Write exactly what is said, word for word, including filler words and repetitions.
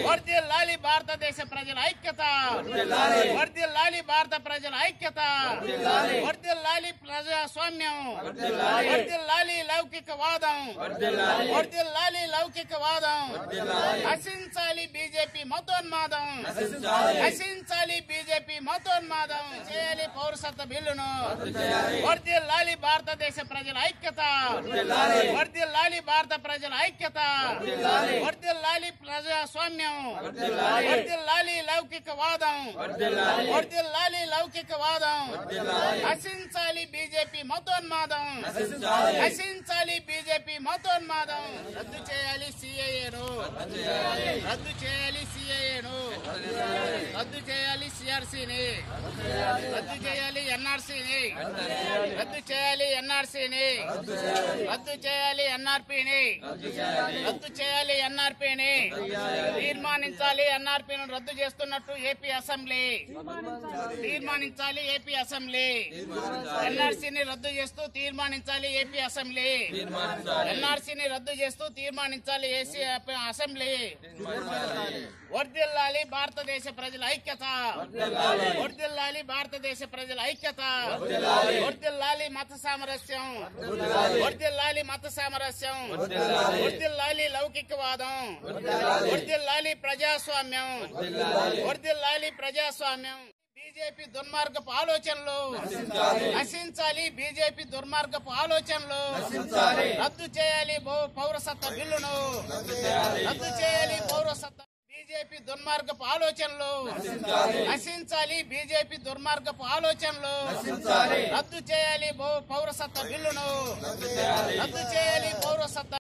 వర్ధిల్లాలి భారతదేశ ప్రజల ఐక్యత, వర్ధిల్లాలి భారత ప్రజల ఐక్యత, వర్ధిల్లాలి ప్రజాస్వామ్యం, వర్ధిల్లాలి లౌకికవాదం, వర్ధిల్లాలి లౌకికవాదం, నశించాలి బీజేపీ మతోన్మాదం, నశించాలి బీజేపీ మతోన్మాదం, చేయాలి పౌరసత్వ బిల్లును, వర్ధిల్లాలి భారతదేశ ప్రజల ఐక్యత, వర్ధిల్లాలి భారత ప్రజల ఐక్యత, వర్ధిల్లాలి ప్రజాస్వామ్యం, వర్ధిల్లాలి లౌకికవాదం, వర్ధిల్లాలి లౌకికవాదం, నశించాలి బీజేపీ మతోన్మాదం, నశించాలి బీజేపీ మతోన్మాదం, రద్దు చేయాలి సిఏఏను, రద్దు చేయాలి సిఏఏను, రద్దు చేయాలి సిఆర్సీని, రద్దు చేయాలి ఎన్ఆర్సీని, రద్దు చేయాలి ఎన్ఆర్సీని, రద్దు చేయాలి ఎన్ఆర్పీని, రద్దు చేయాలి ఎన్ఆర్పీని, తీర్మానించాలి ఎన్ఆర్పీని రద్దు చేస్తున్నట్టు ఏపీ అసెంబ్లీ, తీర్మానించాలి ఏపీ అసెంబ్లీ, ఎన్ఆర్సీని రద్దు చేస్తూ తీర్మానించాలి ఏపీ అసెంబ్లీ, ఎన్ఆర్సీని రద్దు చేస్తూ తీర్మానించాలి ఏసీ అసెంబ్లీ, వర్ధిల్లాలి భారతదేశ ప్రజల ఐక్యత, వర్ధిల్లాలి భారతదేశ ప్రజల ఐక్యత, వర్ధిల్లాలి మత సామరస్యం, వర్ధిల్లాలి మత సామరస్యం, వర్ధిల్లాలి లౌకికవాదం, వర్ధిల్లాలి ప్రజాస్వామ్యం, వర్ధిల్లాలి ప్రజాస్వామ్యం. బీజేపీ దుర్మార్గపు ఆలోచనలు నశించాలి, బీజేపీ దుర్మార్గపు ఆలోచనలు రద్దు చేయాలి, పౌరసత్వ బిల్లును రద్దు చేయాలి, పౌరసత్వ బీజేపీ దుర్మార్గపు ఆలోచనలు నశించాలి, బీజేపీ దుర్మార్గపు ఆలోచనలు రద్దు చేయాలి, పౌరసత్వ బిల్లును రద్దు చేయాలి, పౌరసత్వ